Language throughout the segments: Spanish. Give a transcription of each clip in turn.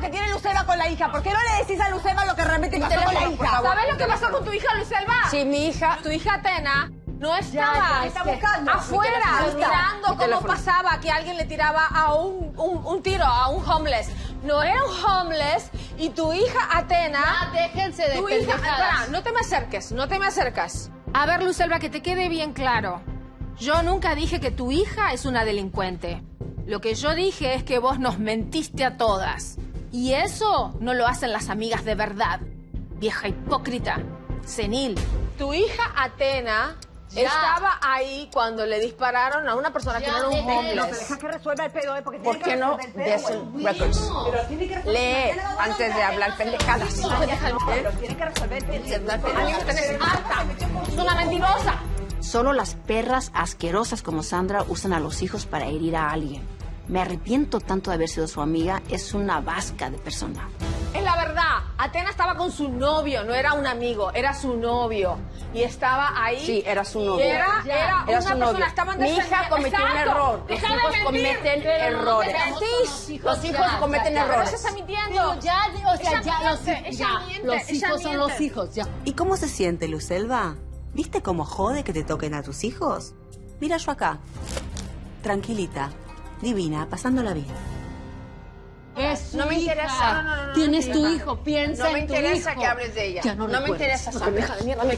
que tiene Lucelva con la hija. ¿Por qué no le decís a Lucelva lo que realmente pasó con la hija? ¿Sabes lo que pasó con tu hija, Lucelva? Sí, mi hija, tu hija Atena, no estaba está buscando afuera mirando cómo pasaba que alguien le tiraba a un tiro a un homeless. No era un homeless y tu hija Atena... Ya, déjense de pendejadas. No te me acerques, no te me acercas. A ver, Lucelva, que te quede bien claro. Yo nunca dije que tu hija es una delincuente. Lo que yo dije es que vos nos mentiste a todas. Y eso no lo hacen las amigas de verdad. Vieja hipócrita, senil. Tu hija Atena... estaba ahí cuando le dispararon a una persona que no era un homeless. No, deja que resuelva el pedo, porque ¿Por qué no des records? Lee antes de hablar pendejadas. Pero tiene que resolver el pedo. Es una mentirosa. Solo las perras asquerosas como Sandra usan a los hijos para herir a alguien. Me arrepiento tanto de haber sido su amiga. Es una vasca de persona. Es la verdad. Atena estaba con su novio, no era un amigo, era su novio. Y estaba ahí. Sí, era su novio. Era Era una su persona, novio. estaban Mi hija cometió un error. Los Deja de hijos mentir. cometen errores. Los hijos cometen Pero errores. se está mintiendo. Pero ya, o sea, Ella miente, los hijos son los hijos, ya. ¿Y cómo se siente, Lucelva? ¿Viste cómo jode que te toquen a tus hijos? Mira yo acá. Tranquilita, divina, pasándola bien. Es No me interesa. No, Tienes tu hijo, piensa No me en tu interesa hijo. que hables de ella. Ya no me recuerdes. interesa. No, pendeja de mierda, me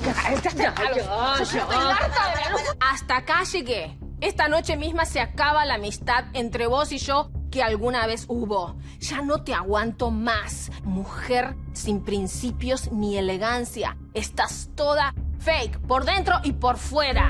Hasta acá llegué. Esta noche misma se acaba la amistad entre vos y yo que alguna vez hubo. Ya no te aguanto más. Mujer sin principios ni elegancia. Estás toda fake, por dentro y por fuera.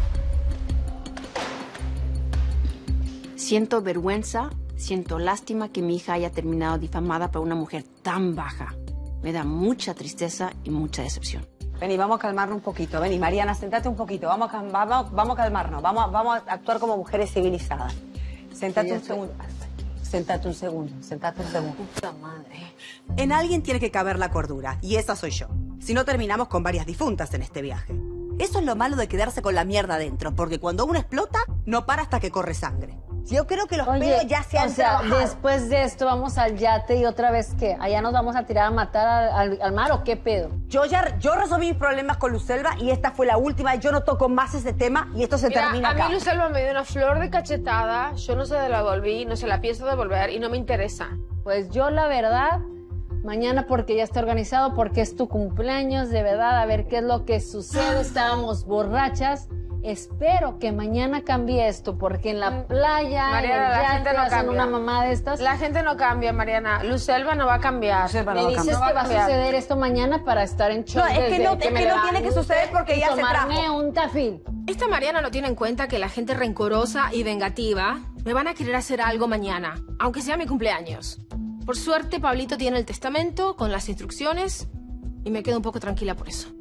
Siento vergüenza, siento lástima que mi hija haya terminado difamada por una mujer tan baja. Me da mucha tristeza y mucha decepción. Vení, vamos a calmarnos un poquito. Vení, Mariana, sentate un poquito. Vamos a calmarnos. Vamos a actuar como mujeres civilizadas. Sentate un segundo. Sentate un segundo. Puta madre. En alguien tiene que caber la cordura, y esa soy yo. Si no, terminamos con varias difuntas en este viaje. Eso es lo malo de quedarse con la mierda adentro, porque cuando uno explota, no para hasta que corre sangre. Yo creo que los pedos ya se han trabajado. Después de esto vamos al yate y otra vez, ¿qué? ¿Allá nos vamos a tirar a matar al mar o qué pedo? Yo resolví mis problemas con Lucelva y esta fue la última. Yo no toco más ese tema y esto se termina acá. A mí Lucelva me dio una flor de cachetada. Yo no se la devolví, no se la pienso devolver y no me interesa. Pues yo la verdad, mañana porque ya está organizado, porque es tu cumpleaños, de verdad, a ver qué es lo que sucede. Estábamos borrachas. Espero que mañana cambie esto, porque en la playa, Mariana, en el la yate, gente no hacen cambia. una mamá de estas. La gente no cambia, Mariana. Lucelva no va a cambiar. Me dices que va a suceder esto mañana para estar en shock. No, es que no tiene que suceder porque ya se trajo. Tomarme un tafil. Esta Mariana no tiene en cuenta que la gente rencorosa y vengativa me van a querer hacer algo mañana, aunque sea mi cumpleaños. Por suerte, Pablito tiene el testamento con las instrucciones y me quedo un poco tranquila por eso.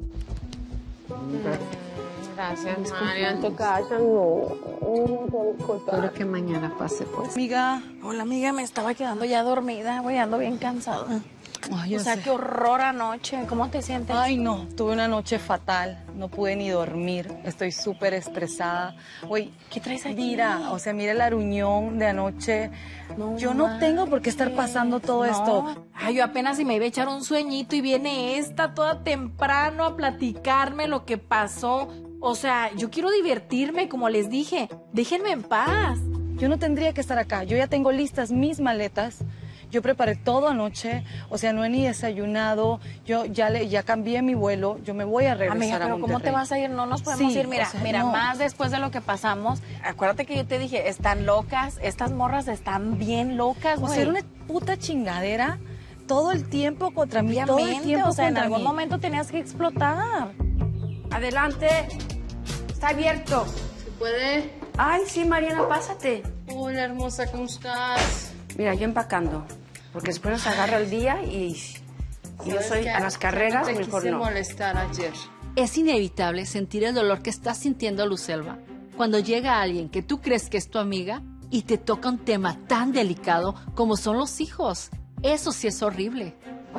Gracias, Mariana. En tu casa, Espero que mañana pase, pues. Amiga, hola amiga, me estaba quedando ya dormida, güey, ando bien cansada. Ay, O sea, qué horror anoche. ¿Cómo te sientes? Ay, no, tuve una noche fatal. No pude ni dormir. Estoy súper estresada. Oye, ¿Qué traes aquí? mira, o sea, mira la reunión de anoche. Yo no tengo por qué estar pasando todo esto. Ay, yo apenas si me iba a echar un sueñito y viene esta toda temprano a platicarme lo que pasó. O sea, yo quiero divertirme, como les dije. Déjenme en paz. Yo no tendría que estar acá. Yo ya tengo listas mis maletas. Yo preparé todo anoche, o sea, no he ni desayunado, yo ya cambié mi vuelo, yo me voy a regresar Amiga, a pero Monterrey. ¿cómo te vas a ir? No nos podemos Sí, ir. Mira, o sea, mira, no. más después de lo que pasamos. Acuérdate que yo te dije, están locas, estas morras están bien locas, O güey. sea, era una puta chingadera todo el tiempo contra mí, todo el Obviamente, tiempo o sea, en contra algún mí. momento tenías que explotar. Adelante. Está abierto. ¿Se puede? Ay, sí, Mariana, pásate. Hola, hermosa, ¿cómo estás? Mira, yo empacando. Porque después nos agarra el día y yo soy a las carreras, Te mejor quise no. molestar ayer. Es inevitable sentir el dolor que estás sintiendo, Lucelva, cuando llega alguien que tú crees que es tu amiga y te toca un tema tan delicado como son los hijos. Eso sí es horrible.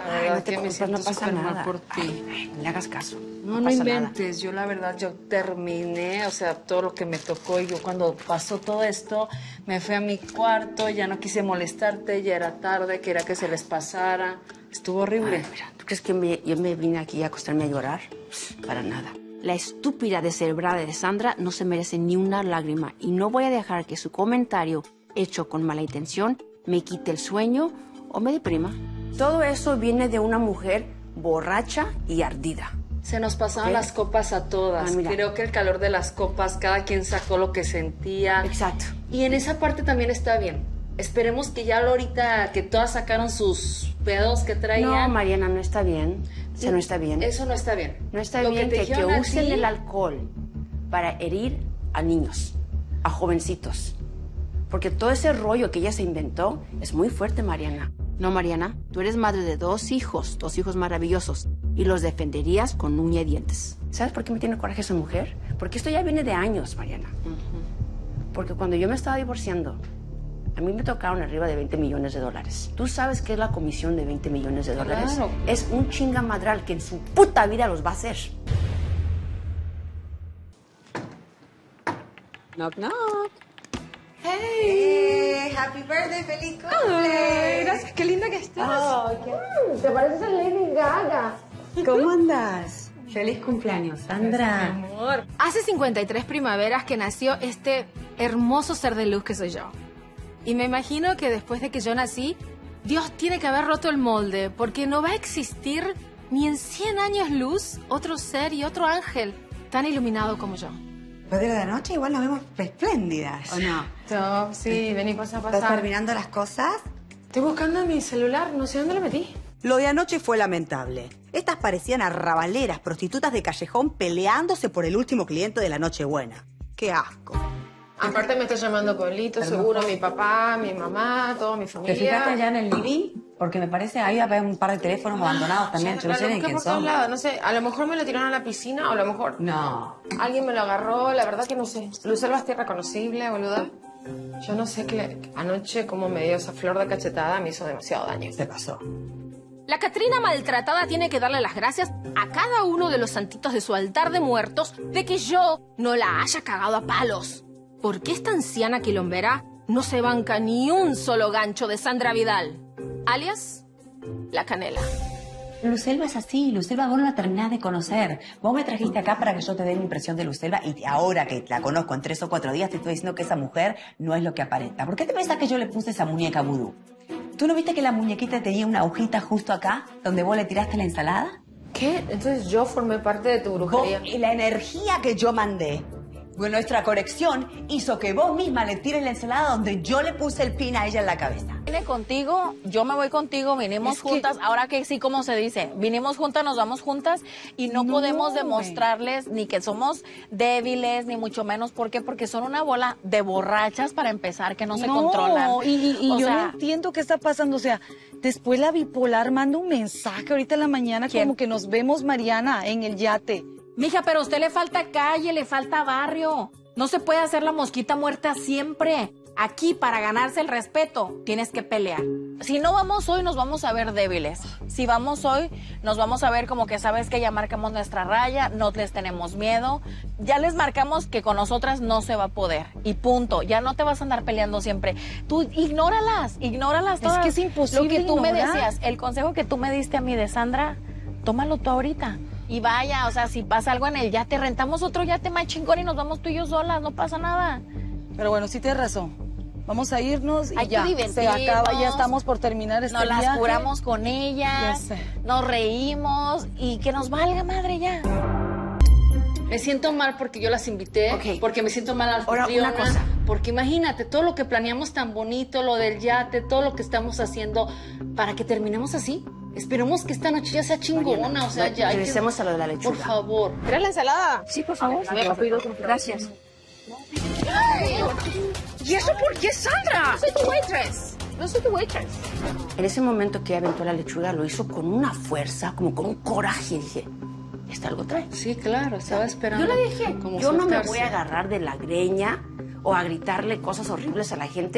Ay, no te preocupes, no pasa nada. por ti. Ay, no le hagas caso. No, no pasa inventes. Yo, la verdad, yo terminé, o sea, todo lo que me tocó. Y yo cuando pasó todo esto, me fui a mi cuarto, ya no quise molestarte, ya era tarde, quería que se les pasara. Estuvo horrible. Ay, mira, ¿tú crees que yo me vine aquí a acostarme a llorar? Para nada. La estúpida descerebrada de Sandra no se merece ni una lágrima y no voy a dejar que su comentario hecho con mala intención me quite el sueño o me deprima. Todo eso viene de una mujer borracha y ardida. Se nos pasaban las copas a todas. Creo que el calor de las copas, cada quien sacó lo que sentía. Exacto. Y en esa parte también está bien. Esperemos que ya ahorita que todas sacaron sus pedos que traían. No, Mariana, no está bien. O sea, no está bien. Eso no está bien. No está bien que usen el alcohol para herir a niños, a jovencitos. Porque todo ese rollo que ella se inventó es muy fuerte, Mariana. No, Mariana, tú eres madre de 2 hijos maravillosos, y los defenderías con uña y dientes. ¿Sabes por qué me tiene coraje esa mujer? Porque esto ya viene de años, Mariana. Porque cuando yo me estaba divorciando, a mí me tocaron arriba de $20 millones. ¿Tú sabes qué es la comisión de $20 millones? Claro. Es un chingamadral que en su puta vida los va a hacer. Knock, knock. ¡Hey! ¡Happy birthday! ¡Feliz cumple! Gracias, qué linda que estás. Oh, Te pareces a Lady Gaga. ¿Cómo andas? Feliz cumpleaños, Sandra. Amor. Hace 53 primaveras que nació este hermoso ser de luz que soy yo. Y me imagino que después de que yo nací, Dios tiene que haber roto el molde, porque no va a existir ni en 100 años luz otro ser y otro ángel tan iluminado como yo. Después de la noche igual nos vemos espléndidas. ¿O no? Top, sí, vení, pasa. ¿Estás terminando las cosas? Estoy buscando mi celular, no sé dónde lo metí. Lo de anoche fue lamentable. Estas parecían arrabaleras, prostitutas de callejón peleándose por el último cliente de la Nochebuena. ¡Qué asco! Aparte me está llamando Pablito, seguro, mi papá, mi mamá, toda mi familia. ¿Te fijaste allá en el living? Porque me parece ahí había un par de teléfonos abandonados también. Yo no sé ni quién son. No sé, a lo mejor me lo tiraron a la piscina o a lo mejor... No. Alguien me lo agarró, la verdad que no sé. Lucelva es irreconocible, boluda. Yo no sé qué... Anoche como me dio esa flor de cachetada me hizo demasiado daño. Se pasó. La Catrina maltratada tiene que darle las gracias a cada uno de los santitos de su altar de muertos de que yo no la haya cagado a palos. Porque esta anciana quilombera no se banca ni un solo gancho de Sandra Vidal, alias La Canela. Lucelva es así, Lucelva vos no la terminás de conocer. Vos me trajiste acá para que yo te dé mi impresión de Lucelva y ahora que la conozco en 3 o 4 días te estoy diciendo que esa mujer no es lo que aparenta. ¿Por qué te pensás que yo le puse esa muñeca vudú? ¿Tú no viste que la muñequita tenía una agujita justo acá, donde vos le tiraste la ensalada? ¿Qué? Entonces yo formé parte de tu brujería. Y la energía que yo mandé, nuestra conexión, hizo que vos misma le tires la ensalada donde yo le puse el pin a ella en la cabeza. Vine contigo, yo me voy contigo, vinimos juntas, ahora que sí, como se dice, vinimos juntas, nos vamos juntas y no podemos demostrarles ni que somos débiles, ni mucho menos. ¿Por qué? Porque son una bola de borrachas para empezar, que no se controlan. Y yo no entiendo qué está pasando, o sea, después la bipolar manda un mensaje ahorita en la mañana como que nos vemos, Mariana, en el yate. Mija, pero a usted le falta calle, le falta barrio. No se puede hacer la mosquita muerta siempre. Aquí, para ganarse el respeto, tienes que pelear. Si no vamos hoy, nos vamos a ver débiles. Si vamos hoy, nos vamos a ver como que sabes que ya marcamos nuestra raya, no les tenemos miedo. Ya les marcamos que con nosotras no se va a poder. Y punto. Ya no te vas a andar peleando siempre. Tú ignóralas todas. Es que es imposible Lo que tú me ignorar. decías, el consejo que tú me diste a mí de Sandra, tómalo tú ahorita. Y vaya, o sea, si pasa algo en el yate, rentamos otro yate más chingón y nos vamos tú y yo solas, no pasa nada. Pero bueno, sí tienes razón. Vamos a irnos y Hay que ya, se divertirnos. acaba, ya estamos por terminar este Nos viaje. las curamos con ellas, Ya sé. nos reímos y que nos valga madre ya. Me siento mal porque yo las invité, porque me siento mal al Ahora, una cosa. Porque imagínate, todo lo que planeamos tan bonito, lo del yate, todo lo que estamos haciendo, para que terminemos así. Esperemos que esta noche ya sea chingona, Mariana, o sea, ya hay que... regresemos a lo de la lechuga. Por favor. ¿Quieres la ensalada? Sí, por favor. Gracias. ¿Y eso por qué, Sandra? No soy tu waitress. No soy tu waitress. En ese momento que aventó la lechuga, lo hizo con una fuerza, como con un coraje. Dije, ¿este algo trae? Sí, claro, estaba esperando. Yo le dije, como yo no me soltarse. voy a agarrar de la greña o a gritarle cosas horribles a la gente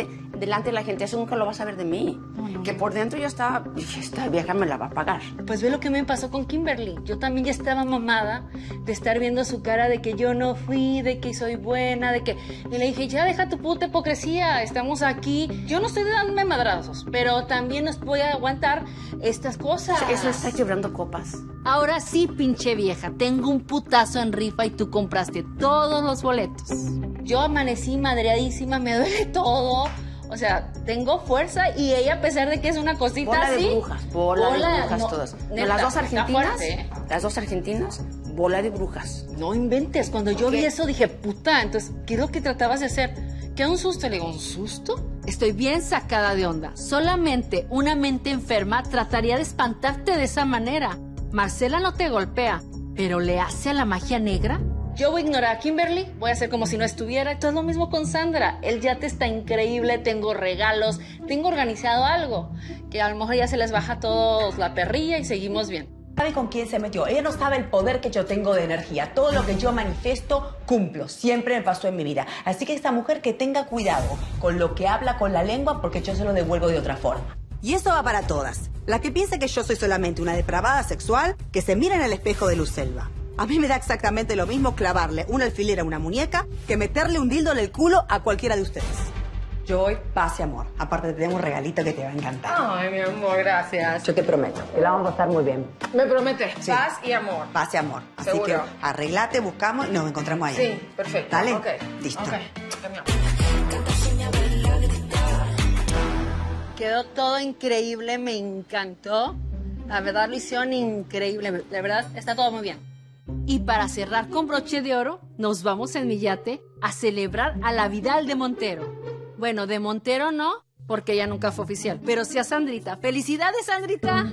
delante de la gente, eso nunca lo vas a ver de mí. Que por dentro yo estaba, dije, esta vieja me la va a pagar. Pues ve lo que me pasó con Kimberly. Yo también ya estaba mamada de estar viendo su cara de que yo no fui, de que soy buena, de que... Y le dije, ya deja tu puta hipocresía, estamos aquí. Yo no estoy dándome madrazos, pero también nos voy a aguantar estas cosas. Eso está quebrando copas. Ahora sí, pinche vieja, tengo un putazo en rifa y tú compraste todos los boletos. Yo amanecí madreadísima, me duele todo. O sea, tengo fuerza y ella, a pesar de que es una cosita bola así... bola de brujas no, todas. Neta, las dos argentinas, fuerte, ¿eh? Las dos argentinas, bola de brujas. No inventes, cuando yo vi eso dije, puta, entonces, ¿qué es lo que tratabas de hacer? ¿Qué un susto? Le digo, ¿un susto? Estoy bien sacada de onda. Solamente una mente enferma trataría de espantarte de esa manera. Marcela no te golpea, pero ¿le hace a la magia negra? Yo voy a ignorar a Kimberly, voy a hacer como si no estuviera. Esto es lo mismo con Sandra. El yate está increíble, tengo regalos, tengo organizado algo. Que a lo mejor ya se les baja a todos la perrilla y seguimos bien. ¿Sabe con quién se metió? Ella no sabe el poder que yo tengo de energía. Todo lo que yo manifiesto, cumplo. Siempre me pasó en mi vida. Así que esta mujer que tenga cuidado con lo que habla con la lengua porque yo se lo devuelvo de otra forma. Y eso va para todas. La que piensa que yo soy solamente una depravada sexual, que se mira en el espejo de Luz Selva. A mí me da exactamente lo mismo clavarle un alfiler a una muñeca que meterle un dildo en el culo a cualquiera de ustedes. Yo voy paz y amor. Aparte te tengo un regalito que te va a encantar. Ay, mi amor, gracias. Yo te prometo que la vamos a pasar muy bien. Me prometes, Sí. paz y amor. Paz y amor. Así ¿Seguro? que arreglate, buscamos y nos encontramos ahí. Sí, perfecto. ¿Dale? Ok. Listo. Ok. Quedó todo increíble, me encantó. La verdad lo hicieron increíble. La verdad está todo muy bien. Y para cerrar con broche de oro, nos vamos en mi yate a celebrar a la Vidal de Montero. Bueno, de Montero no, porque ella nunca fue oficial, pero sí a Sandrita. ¡Felicidades, Sandrita!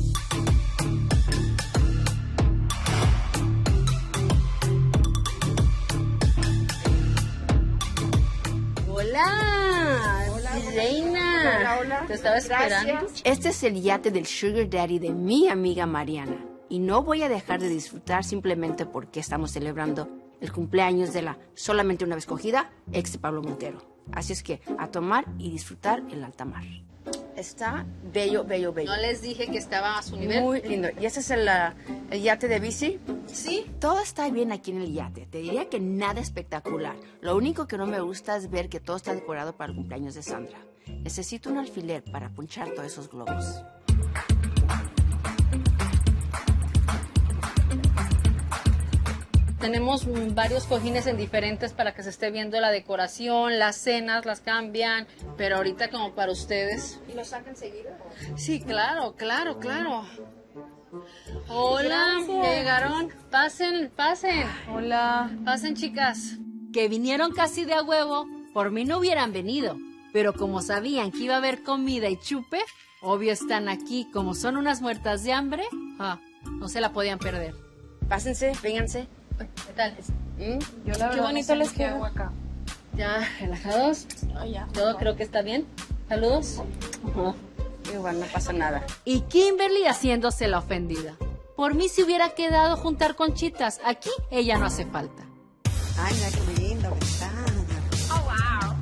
¡Hola! ¡Hola, reina! Hola, hola. Te estaba esperando. Gracias. Este es el yate del Sugar Daddy de mi amiga Mariana. Y no voy a dejar de disfrutar simplemente porque estamos celebrando el cumpleaños de la solamente una vez cogida ex de Pablo Montero. Así es que a tomar y disfrutar el alta mar. Está bello, bello, bello. ¿No les dije que estaba a su nivel? Muy lindo. ¿Y ese es el yate de bici? Sí. Todo está bien aquí en el yate. Te diría que nada espectacular. Lo único que no me gusta es ver que todo está decorado para el cumpleaños de Sandra. Necesito un alfiler para punchar todos esos globos. Tenemos varios cojines en diferentes para que se esté viendo la decoración, las cenas las cambian, pero ahorita como para ustedes. ¿Y lo sacan seguido? Sí, claro, claro, claro. Hola, llegaron. Pasen, pasen. Hola. Pasen, chicas. Que vinieron casi de a huevo. Por mí no hubieran venido, pero como sabían que iba a haber comida y chupe, obvio están aquí. Como son unas muertas de hambre, no se la podían perder. Pásense, vénganse. ¿Qué tal? Yo la Qué bonito les quedó acá. ¿Ya relajados? ¿Todo creo que está bien? ¿Saludos? Igual no pasa nada. Y Kimberly haciéndose la ofendida. Por mí se hubiera quedado juntar conchitas. Aquí ella no hace falta. Ay, mira qué lindo que está. Oh, wow.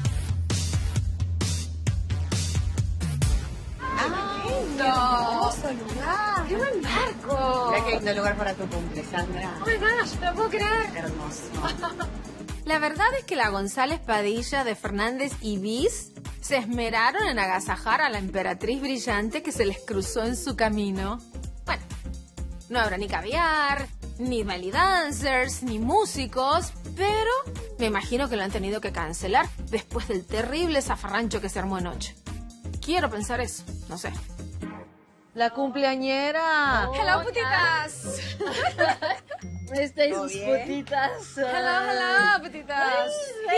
¡Qué buen barco! Mira qué lindo lugar para tu cumple, Sandra. Oh my gosh, no puedo creer. Hermoso. La verdad es que la González Padilla de Fernández y Bis se esmeraron en agasajar a la emperatriz brillante que se les cruzó en su camino. Bueno, no habrá ni caviar, ni belly dancers, ni músicos, pero me imagino que lo han tenido que cancelar después del terrible zafarrancho que se armó anoche. Quiero pensar eso, no sé. La cumpleañera. Hello, putitas. Estáis sus putitas. Hello, putitas.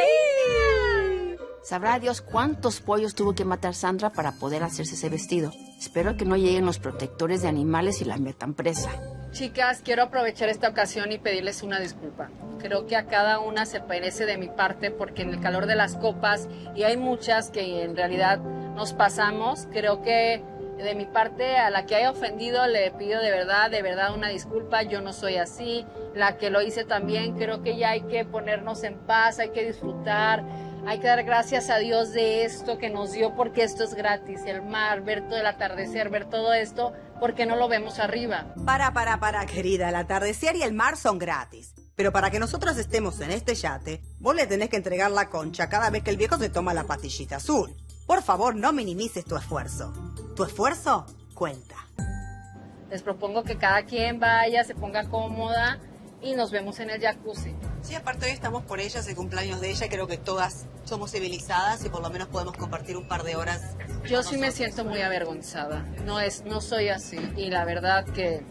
Sabrá Dios cuántos pollos tuvo que matar Sandra para poder hacerse ese vestido. Espero que no lleguen los protectores de animales y la metan presa. Chicas, quiero aprovechar esta ocasión y pedirles una disculpa. Creo que a cada una se merece de mi parte porque en el calor de las copas, y hay muchas que en realidad nos pasamos, creo que de mi parte a la que haya ofendido le pido de verdad una disculpa. Yo no soy así. La que lo hice también, creo que ya hay que ponernos en paz, hay que disfrutar. Hay que dar gracias a Dios de esto que nos dio, porque esto es gratis. El mar, ver todo el atardecer, ver todo esto, porque no lo vemos arriba. Para, querida. El atardecer y el mar son gratis. Pero para que nosotros estemos en este yate, vos le tenés que entregar la concha cada vez que el viejo se toma la pastillita azul. Por favor, no minimices tu esfuerzo. Tu esfuerzo cuenta. Les propongo que cada quien vaya, se ponga cómoda y nos vemos en el jacuzzi. Sí, aparte hoy estamos por ella, es el cumpleaños de ella. Creo que todas somos civilizadas y por lo menos podemos compartir un par de horas. Yo sí me siento muy avergonzada. No soy así. Y la verdad que...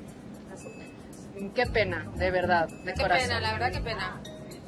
Qué pena, de verdad, de Qué corazón. pena, la verdad, qué pena.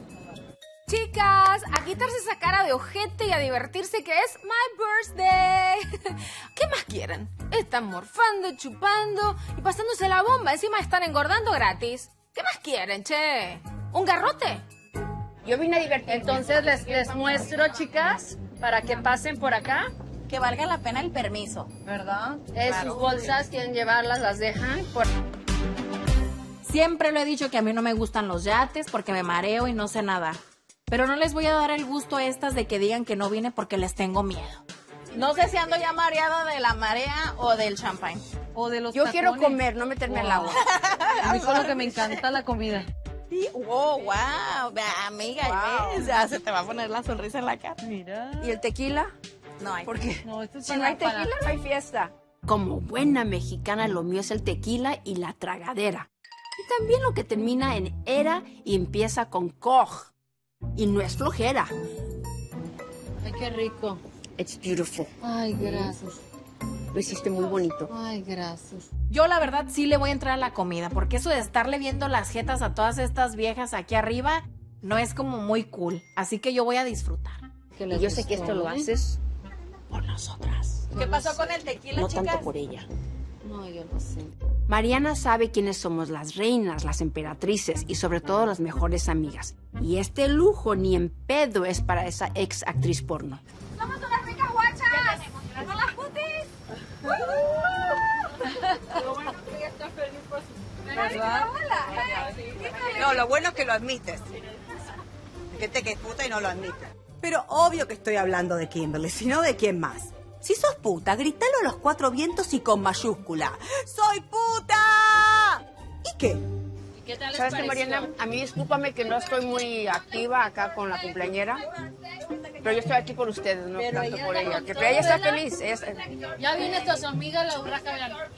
Chicas, a quitarse esa cara de ojete y a divertirse que es my birthday. ¿Qué más quieren? Están morfando, chupando y pasándose la bomba. Encima están engordando gratis. ¿Qué más quieren, che? ¿Un garrote? Yo vine a divertirme. Entonces les muestro, chicas, para que pasen por acá. Que valga la pena el permiso, ¿verdad? Sus bolsas, quieren llevarlas, las dejan. Siempre lo he dicho que a mí no me gustan los yates porque me mareo y no sé nadar. Pero no les voy a dar el gusto a estas de que digan que no vine porque les tengo miedo. No sé si ando ya mareada de la marea o del champán. O de los Yo quiero tacones. comer, no meterme al agua. A mí con lo que me encanta la comida. Sí, wow, amiga, ¿ves? Ya se te va a poner la sonrisa en la cara. Mira. ¿Y el tequila? No hay. ¿Por qué? No, esto es Si no hay tequila, no hay fiesta. Como buena mexicana, lo mío es el tequila y la tragadera. Y también lo que termina en era y empieza con coj. Y no es flojera. Ay, qué rico. It's beautiful. Ay, gracias. Lo hiciste muy bonito. Ay, gracias. Yo la verdad sí le voy a entrar a la comida porque eso de estarle viendo las jetas a todas estas viejas aquí arriba no es como muy cool. Así que yo voy a disfrutar. Y yo sé que esto lo haces Por nosotras. ¿Qué pasó con el tequila, no chicas? tanto por ella. No, yo no sé. Mariana sabe quiénes somos las reinas, las emperatrices y sobre todo las mejores amigas. Y este lujo ni en pedo es para esa ex actriz porno. ¡Somos unas ricas guachas! ¡Con las putis! ¿Verdad? No, lo bueno es que lo admites. Hay gente que es puta y no lo admite. Pero obvio que estoy hablando de Kimberly, sino de quién más. Si sos puta, gritalo a los cuatro vientos y con mayúscula. ¡Soy puta! ¿Y qué? ¿Y qué tal les ¿Sabes qué, pareció? Mariana? A mí discúlpame que no estoy muy activa acá con la cumpleañera. Pero yo estoy aquí por ustedes, no Pero tanto ella por la ella. contó, Que ella está ¿verdad? feliz. Ya viene tu amiga la urraca.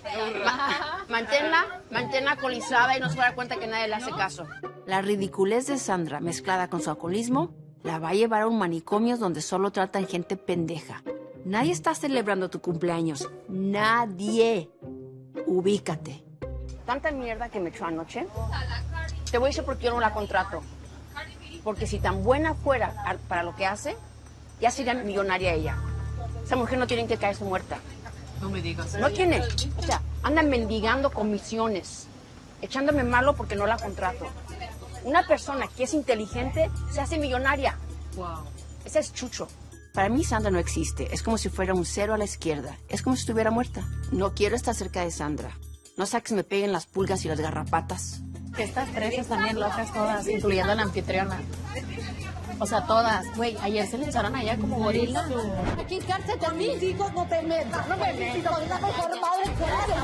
Manténla alcoholizada y no se va a dar cuenta que nadie le hace caso. La ridiculez de Sandra, mezclada con su alcoholismo, la va a llevar a un manicomio donde solo tratan gente pendeja. Nadie está celebrando tu cumpleaños. Nadie. Ubícate. Tanta mierda que me echó anoche. Te voy a decir por qué yo no la contrato. Porque si tan buena fuera para lo que hace, ya sería millonaria ella. Esa mujer no tiene que caerse muerta. No me digas. No tiene. O sea, andan mendigando comisiones, echándome malo porque no la contrato. Una persona que es inteligente se hace millonaria. Wow. Ese es Chucho. Para mí Sandra no existe. Es como si fuera un cero a la izquierda. Es como si estuviera muerta. No quiero estar cerca de Sandra. No sea que se me peguen las pulgas y las garrapatas. Estas tres están bien locas todas, incluyendo a la anfitriona. O sea, todas. Güey, ayer se le echaron allá como gorila. Aquí cárcel con mis hijos no te metas. No me metas. Soy la mejor madre que hace.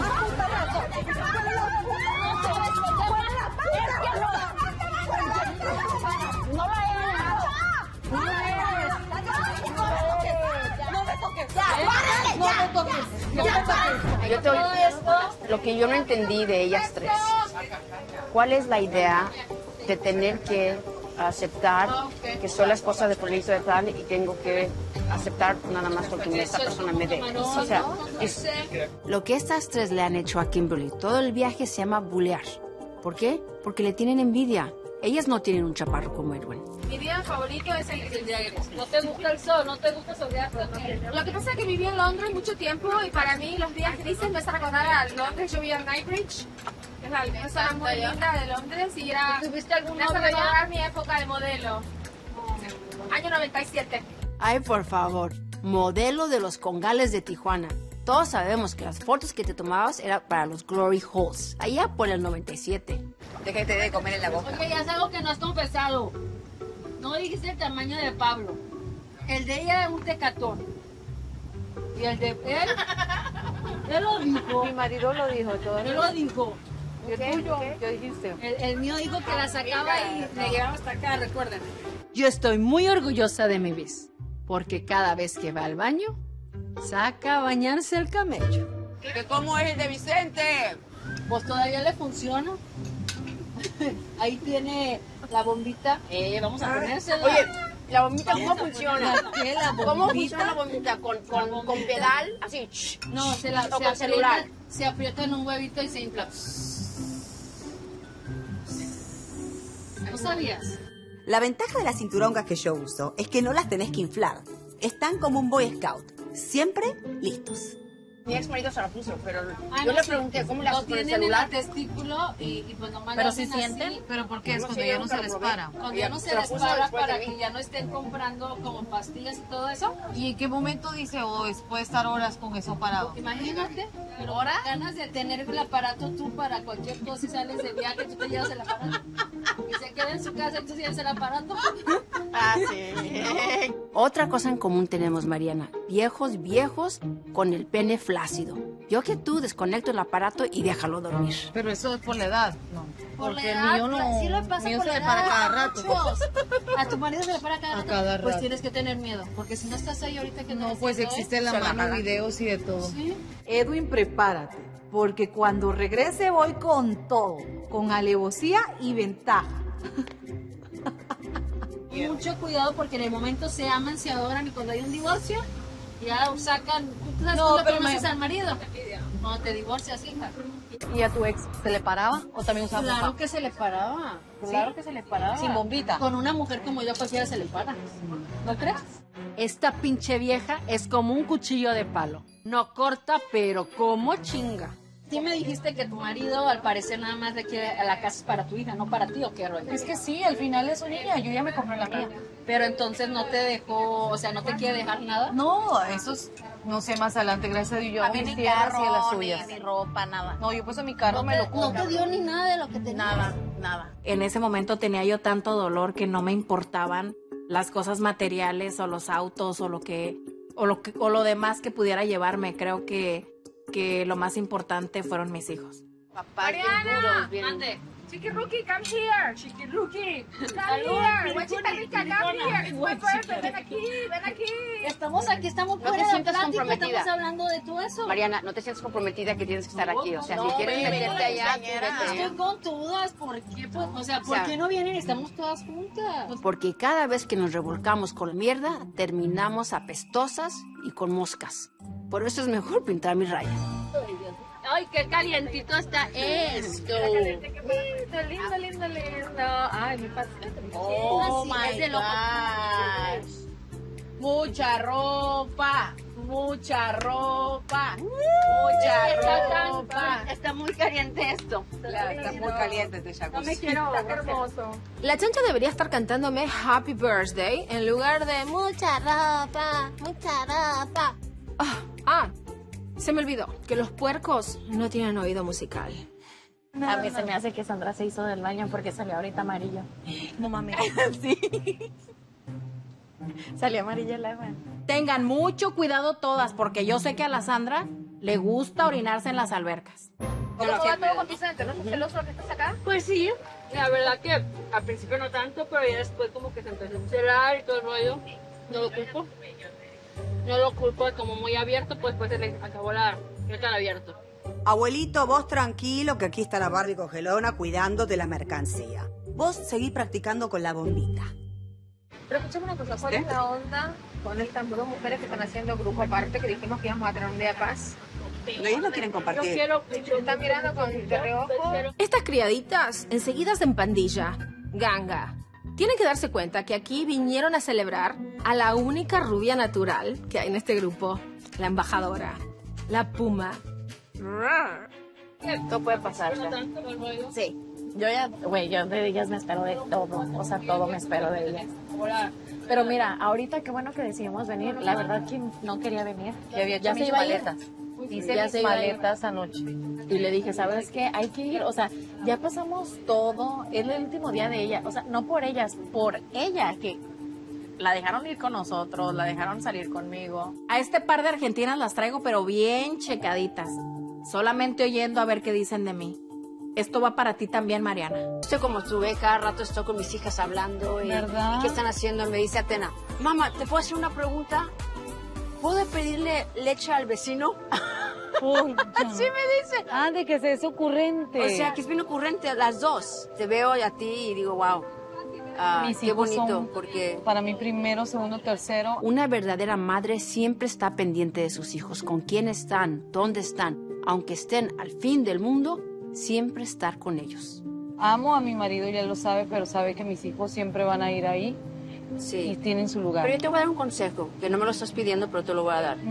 No la eres. No la eres. No me toques. No me toques. No me toques. Yo te oigo lo que yo no entendí de ellas tres. ¿Cuál es la idea de tener que aceptar que soy la esposa de fulanito de tal y tengo que aceptar nada más porque esta persona me dé? O sea, es lo que estas tres le han hecho a Kimberly. Todo el viaje se llama bulear. ¿Por qué? Porque le tienen envidia. Ellas no tienen un chaparro como Edwin. Mi día favorito es el de No te gusta el sol, no te gusta solearte. Lo que pasa es que viví en Londres mucho tiempo y para mí los días grises me hacen recordar a Londres. Yo vivía en Knightsbridge, que es una zona muy linda de Londres y era... ¿Tuviste algún me hace novio recordar allá? mi época de modelo. Año 97. Ay, por favor. Modelo de los congales de Tijuana. Todos sabemos que las fotos que te tomabas eran para los Glory Holes, allá por el 97. Déjate de comer en la boca. Oye, ya es algo que no has confesado. No dijiste el tamaño de Pablo. El de ella es un tecatón. Y el de él lo dijo. Mi marido lo dijo todo. Él lo dijo. ¿Y el tuyo? ¿Qué dijiste? El mío dijo que la sacaba y me llevaba hasta acá, recuérdenme. Yo estoy muy orgullosa de mi bis, porque cada vez que va al baño, saca a bañarse el camello. ¿Cómo es el de Vicente? Pues todavía le funciona. Ahí tiene la bombita. Vamos a ponérsela. Oye, ¿la bombita cómo funciona? ¿Qué, la bombita? ¿Cómo funciona la bombita? ¿Con pedal? Así. No, o con celular. Se aprieta en un huevito y se infla. ¿No sabías? La ventaja de las cinturongas que yo uso es que no las tenés que inflar. Están como un Boy Scout. Siempre listos. Mi ex marido se la puso, pero Ah, yo no, le sí. pregunté cómo le haces con el tienen celular. en el testículo y pues nomás Pero le si hacen sienten, así. pero ¿por qué? Es No cuando sé, ya yo no nunca se lo les probé. para. Cuando ya no se Se la les puso para después de para mí. que ya no estén comprando como pastillas y todo eso. ¿Y en qué momento dice, puede estar horas con eso parado? Imagínate, pero ahora ganas de tener el aparato tú para cualquier cosa y sales de viaje, tú te llevas el aparato. Y se queda en su casa y tú llevas el aparato. Ah, sí. Otra cosa en común tenemos, Mariana. Viejos con el pene flácido. Yo que tú desconecto el aparato y déjalo dormir. Pero eso es por la edad, ¿no? Por Porque la el edad, mío no. sí le pasa mío por se la le para edad, cada rato. muchos. A tu marido se le para cada A rato. cada Pues rato. tienes que tener miedo, porque si no estás ahí ahorita que No, pues existe en la Se la mano jala. videos y de todo. Sí. Edwin, prepárate, porque cuando regrese voy con todo, con alevosía y ventaja. Mucho cuidado porque en el momento se aman, se adoran y cuando hay un divorcio ya sacan. ¿Tú sabes No, cuándo pero conoces al marido? Cuando te divorcias, hija. ¿Y a tu ex se le paraba o también usaba Claro bomba? que se le paraba. Claro que se le paraba. Sin bombita. Con una mujer como yo cualquiera se le para. ¿No crees? Esta pinche vieja es como un cuchillo de palo. No corta, pero como chinga. Sí me dijiste que tu marido, al parecer, nada más le quiere a la casa es para tu hija, no para ti, ¿o qué rollo? Es que sí, al final es su niña, yo ya me compré la mía. Pero entonces no te dejó, o sea, no te quiere dejar nada. No, eso es, no sé, más adelante, gracias a Dios, yo A hago mí mis ni tierras y carro, a las ni- suyas. ni ropa, nada. No, yo puse mi carro, me lo No compro. te dio ni nada de lo que tenía. Nada. En ese momento tenía yo tanto dolor que no me importaban las cosas materiales o los autos o lo demás que pudiera llevarme. Creo que lo más importante fueron mis hijos. Papás bien duros, bien. Mande. Chiqui Rookie, come here. Chiqui Rookie, come here. Guachita rica, come here. Ven aquí, ven aquí. Estamos aquí, estamos No fuera te de sientas plática, comprometida. estamos hablando de todo eso. Mariana, no te sientes comprometida que tienes que estar aquí. O sea, si No, quieres hombre, meterte allá, tú vete. Estoy con todas, ¿por qué? Pues, o sea, ¿por qué no vienen y estamos todas juntas? Porque cada vez que nos revolcamos con mierda, terminamos apestosas y con moscas. Por eso es mejor pintar mis rayas. Ay, qué calientito está esto. Lindo, lindo, lindo. Ay, mi pastel. Oh Así, my es de loco. gosh. Mucha ropa, mucha ropa, mucha ropa. Está muy caliente esto. Está muy caliente este No jacuzzi. me quiero, hermoso. La chancha debería estar cantándome Happy Birthday en lugar de mucha ropa, mucha ropa. Se me olvidó que los puercos no tienen oído musical. A mí se me hace que Sandra se hizo del baño porque salió ahorita amarillo. No mames. Salió amarilla la mano. Tengan mucho cuidado todas, porque yo sé que a la Sandra le gusta orinarse en las albercas. ¿Cómo va todo con Vicente? ¿No estás celoso que estás acá? Pues sí, la verdad que al principio no tanto, pero ya después como que se empezó a encerrar y todo el rollo. No lo culpo. No lo culpo, como muy abierto, pues se le acabó el tan abierto. Abuelito, vos tranquilo, que aquí está la Barbie congelona cuidando de la mercancía. Vos seguí practicando con la bombita. Pero escúchame una cosa, ¿cuál es la onda con estas dos mujeres que están haciendo grupo aparte que dijimos que íbamos a tener un día de paz? No, ellos no quieren Yo compartir. quiero, me están mirando con de reojo. Estas criaditas, enseguida en pandilla, ganga, tienen que darse cuenta que aquí vinieron a celebrar a la única rubia natural que hay en este grupo, la embajadora, la puma. Esto puede pasar. Sí. Yo yo de ellas me espero de todo. O sea, todo me espero de ellas. Pero mira, ahorita qué bueno que decidimos venir. La verdad que no quería venir. Ya había hecho Ya mis se iba a ir. maletas. Hice Ya mis se iba a ir. maletas anoche. Y le dije, ¿sabes qué? Hay que ir. O sea, ya pasamos todo. Es el último día de ella. O sea, no por ellas, por ella. Que La dejaron ir con nosotros, la dejaron salir conmigo. A este par de argentinas las traigo, pero bien checaditas. Solamente oyendo a ver qué dicen de mí. Esto va para ti también, Mariana. Estoy como tú, cada rato estoy con mis hijas hablando. ¿Verdad? ¿Qué están haciendo? Me dice Atena, mamá, ¿te puedo hacer una pregunta? ¿Puedo pedirle leche al vecino? Así me dice. Ah, de que se es ocurrente. O sea, que es bien ocurrente, las dos. Te veo a ti y digo, wow. Mis qué hijos bonito, son porque para mí primero, segundo, tercero. una verdadera madre siempre está pendiente de sus hijos, con quién están, dónde están, aunque estén al fin del mundo, siempre estar con ellos. Amo a mi marido y él lo sabe, pero sabe que mis hijos siempre van a ir ahí y tienen su lugar. Pero yo te voy a dar un consejo, que no me lo estás pidiendo, pero te lo voy a dar.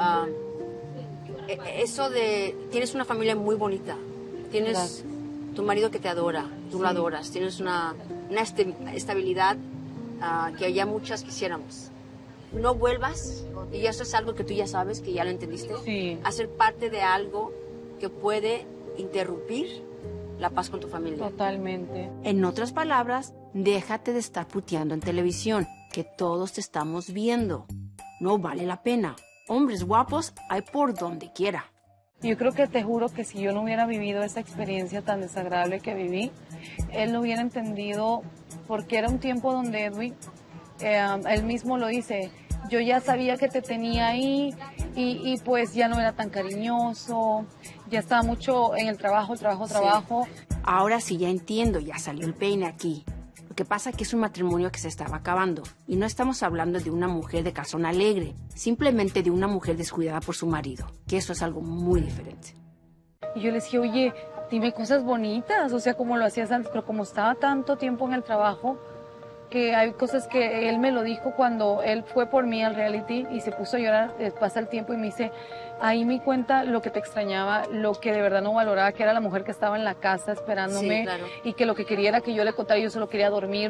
Eso de, tienes una familia muy bonita, tienes tu marido que te adora, tú lo adoras, tienes una estabilidad que ya muchas quisiéramos. No vuelvas, y eso es algo que tú ya sabes, que ya lo entendiste, a ser parte de algo que puede interrumpir la paz con tu familia. Totalmente. En otras palabras, déjate de estar puteando en televisión, que todos te estamos viendo. No vale la pena. Hombres guapos hay por donde quiera. Yo creo que te juro que si yo no hubiera vivido esa experiencia tan desagradable que viví, él lo hubiera entendido, porque era un tiempo donde Edwin, él mismo lo dice, yo ya sabía que te tenía ahí y pues ya no era tan cariñoso, ya estaba mucho en el trabajo. Ahora sí ya entiendo, ya salió el peine aquí. Lo que pasa es que es un matrimonio que se estaba acabando y no estamos hablando de una mujer de calzón alegre, simplemente de una mujer descuidada por su marido, que eso es algo muy diferente. Y yo le decía, oye, dime cosas bonitas, o sea, como lo hacías antes, pero como estaba tanto tiempo en el trabajo, que hay cosas que él me lo dijo cuando él fue por mí al reality y se puso a llorar, pasa el tiempo y me dice, ahí me cuenta lo que te extrañaba, lo que de verdad no valoraba, que era la mujer que estaba en la casa esperándome, Sí, claro. y que lo que quería era que yo le contara, yo solo quería dormir.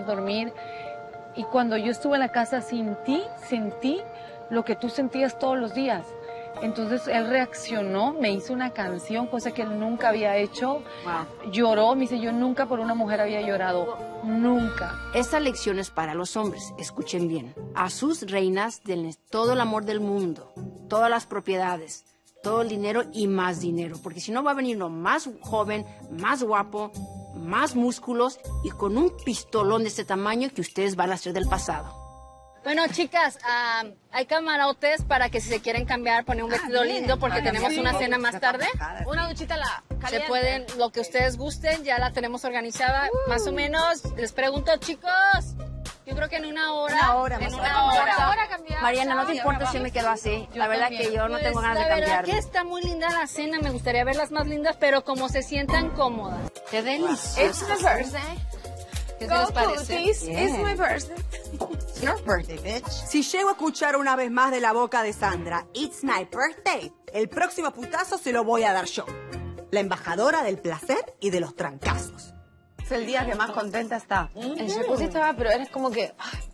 Y cuando yo estuve en la casa sin ti, sentí lo que tú sentías todos los días. Entonces él reaccionó, me hizo una canción, cosa que él nunca había hecho. Lloró, me dice, yo nunca por una mujer había llorado, nunca. Esta lección es para los hombres, escuchen bien. A sus reinas denles todo el amor del mundo, todas las propiedades, todo el dinero y más dinero, porque si no va a venir uno más joven, más guapo, más músculos y con un pistolón de este tamaño que ustedes van a ser del pasado. Bueno, chicas, hay camarotes para que si se quieren cambiar, poner un vestido lindo porque tenemos una cena más tarde. Una duchita caliente. Se pueden, lo que ustedes gusten, ya la tenemos organizada, más o menos. Les pregunto, chicos, yo creo que en una hora. En una hora cambiamos. Mariana, no te importa si me quedo así. La verdad que yo no tengo ganas de La verdad cambiarme. que está muy linda la cena, me gustaría verlas más lindas, pero como se sientan cómodas. Qué delicioso. It's my birthday. ¿Qué Go les parece? Cooties, it's my birthday. It's your birthday, bitch. Si llego a escuchar una vez más de la boca de Sandra, It's my birthday, el próximo putazo se lo voy a dar yo. La embajadora del placer y de los trancazos. Es el día que más contenta está. El jacuzzi estaba, pero eres como que...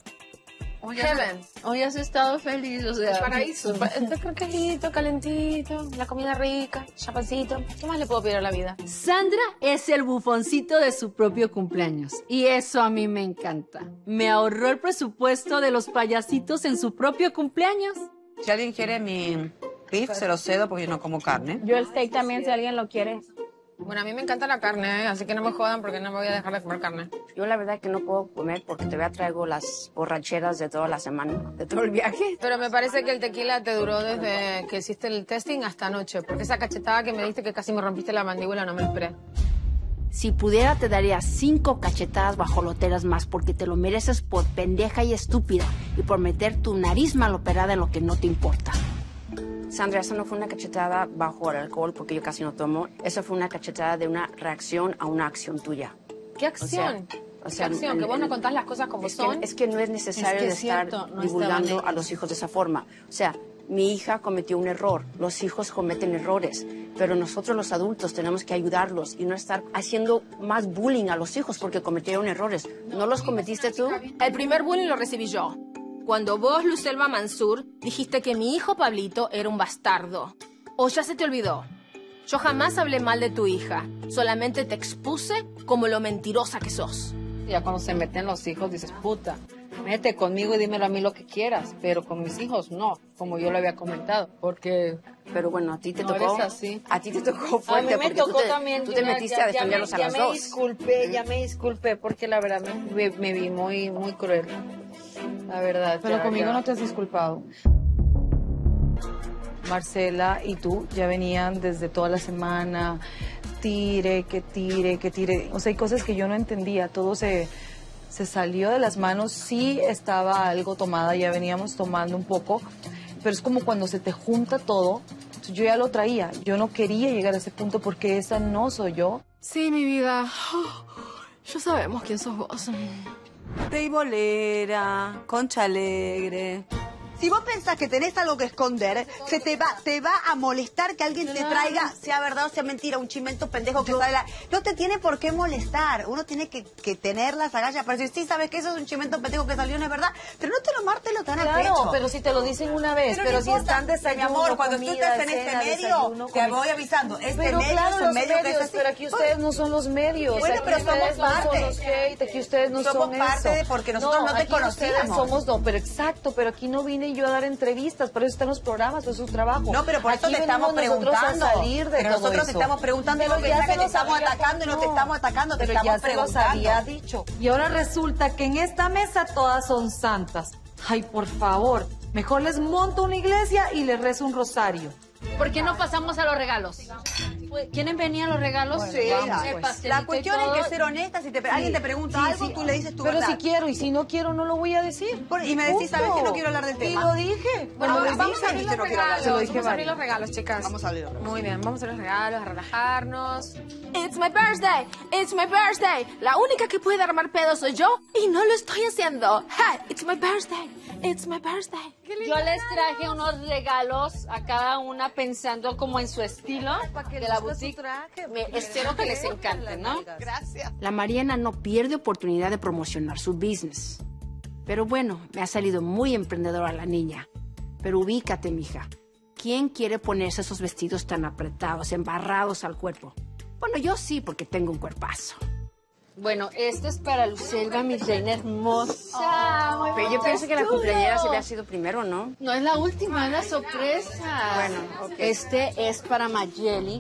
Hoy has estado feliz, o sea. Paraíso. Estoy quejito, calentito, la comida rica, chapancito. ¿Qué más le puedo pedir a la vida? Sandra es el bufoncito de su propio cumpleaños y eso a mí me encanta. Me ahorró el presupuesto de los payasitos en su propio cumpleaños. Si alguien quiere mi beef, se lo cedo porque yo no como carne. Yo el steak también, si alguien lo quiere. Bueno, a mí me encanta la carne, así que no me jodan porque no me voy a dejar de comer carne. Yo la verdad que no puedo comer porque todavía traigo las borracheras de toda la semana, de todo el viaje. Pero me parece que el tequila te duró desde que hiciste el testing hasta anoche, porque esa cachetada que me diste que casi me rompiste la mandíbula no me lo esperé. Si pudiera te daría 5 cachetadas bajoloteras más porque te lo mereces por pendeja y estúpida y por meter tu nariz mal operada en lo que no te importa. Sandra, esa no fue una cachetada bajo el alcohol porque yo casi no tomo. Esa fue una cachetada de una reacción a una acción tuya. ¿Qué acción? ¿Qué acción? Que vos no contás las cosas como son. Es que no es necesario de estar divulgando a los hijos de esa forma. O sea, mi hija cometió un error. Los hijos cometen errores. Pero nosotros los adultos tenemos que ayudarlos y no estar haciendo más bullying a los hijos porque cometieron errores. ¿No los cometiste tú? El primer bullying lo recibí yo. Cuando vos, Lucelva Mansur, dijiste que mi hijo Pablito era un bastardo. ¿O ya se te olvidó? Yo jamás hablé mal de tu hija. Solamente te expuse como lo mentirosa que sos. Ya cuando se meten los hijos dices, puta. Mete conmigo y dímelo a mí lo que quieras, pero con mis hijos no, como yo lo había comentado, porque... Pero bueno, a ti te no tocó... eres así. A ti te tocó fuerte, a mí me porque tocó también. tú te metiste a defenderlos a los dos. Ya me disculpé, porque la verdad me vi muy, muy cruel. La verdad. Pero conmigo no te has disculpado. Marcela y tú ya venían desde toda la semana, tire. O sea, hay cosas que yo no entendía, todo se salió de las manos, sí estaba algo tomada, ya veníamos tomando un poco, pero es como cuando se te junta todo, yo ya lo traía, yo no quería llegar a ese punto porque esa no soy yo. Sí, mi vida, ya sabemos quién sos vos. Teibolera, concha alegre. Si vos pensás que tenés algo que esconder, te va a molestar que alguien te traiga, sea verdad o sea mentira, un chimento pendejo que sale. No te tiene por qué molestar. Uno tiene que tener las agallas para decir, sí, sabes que eso es un chimento pendejo que salió, no es verdad. Pero no te lo mártelo tan a pecho. Pero si te lo dicen una vez, pero no si están desayuno, mi amor, cuando comida, tú estás en cena, este medio, desayuno, te voy avisando. Este pero medio claro, es un los medio que es medios, así. pero aquí ustedes no son los medios. Bueno, aquí pero somos ustedes no parte. son los hate, aquí ustedes no Somos son parte eso. de porque nosotros no te aquí ustedes conocíamos. somos pero exacto, pero aquí no vine yo a dar entrevistas, por eso están los programas, por eso es su trabajo. No, pero por eso Aquí te estamos venimos nosotros preguntando. a salir de Pero todo nosotros te eso. estamos preguntando y Pero no ya piensas se que te los estamos había atacando y no te estamos atacando, te Pero estamos ya se los preguntando. había dicho. Y ahora resulta que en esta mesa todas son santas. Ay, por favor, mejor les monto una iglesia y les rezo un rosario. ¿Por qué no pasamos a los regalos? ¿Quiénes venían los regalos? Bueno, vamos, la cuestión es que ser honesta, si alguien te pregunta algo, tú le dices tu pero verdad. si quiero, y si no quiero, no lo voy a decir. Y me decís, ¿sabes que no quiero hablar del tema? Y lo dije. Bueno, Cuando vamos a abrir los regalos. Vamos a abrir los regalos, chicas. Vamos a abrir los regalos. Muy bien, vamos a abrir los regalos, a relajarnos. It's my birthday, it's my birthday. La única que puede armar pedo soy yo y no lo estoy haciendo. Hey, it's my birthday, it's my birthday. Yo les traje unos regalos a cada una pensando como en su estilo de la boutique. Espero que les encante, ¿no? Gracias. La Mariana no pierde oportunidad de promocionar su business. Pero bueno, me ha salido muy emprendedora la niña. Pero ubícate, mija. ¿Quién quiere ponerse esos vestidos tan apretados, embarrados al cuerpo? Bueno, yo sí, porque tengo un cuerpazo. Bueno, este es para Lucelva, mi reina hermosa. Muy Pero yo pienso que la chulo. cumpleañera se había sido primero, ¿no? No es la última, es la sorpresa. Bueno, ok. Este es para Mayeli.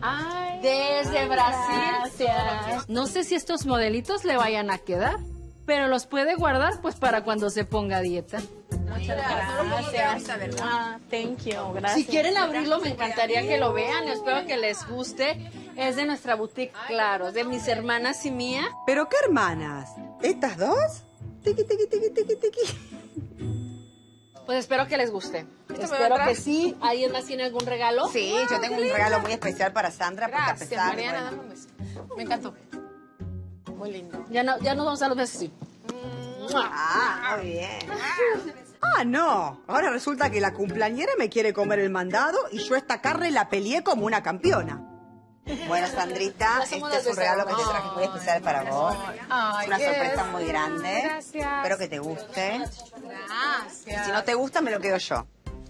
Desde Brasil. Gracias. No sé si estos modelitos le vayan a quedar, pero los puede guardar pues para cuando se ponga a dieta. Muchas gracias. Thank you, gracias. Si quieren abrirlo, me encantaría que lo vean. Espero que les guste. Es de nuestra boutique, claro, de mis hermanas y mía. ¿Pero qué hermanas? ¿Estas dos? Tiqui, tiqui, tiqui, tiqui, tiqui. Pues espero que les guste. Espero que sí. ¿Alguien más tiene algún regalo? Sí, yo tengo un regalo muy especial para Sandra, porque a pesar Mariana, de... dame un beso. Me encantó. Muy lindo. Ya nos vamos a los besos, sí. Muy bien. No. Ahora resulta que la cumpleañera me quiere comer el mandado y yo esta carne la peleé como una campeona. Bueno, Sandrita, este es un regalo que te traje muy especial para vos. Es una sorpresa muy grande. Gracias. Espero que te guste. Gracias. Si no te gusta, me lo quedo yo.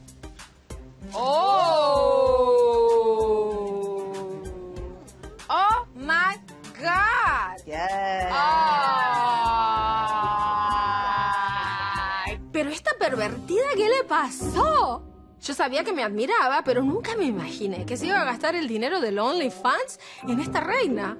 Oh my God. Ay, pero esta pervertida, ¿qué le pasó? Yo sabía que me admiraba, pero nunca me imaginé que se iba a gastar el dinero del OnlyFans en esta reina.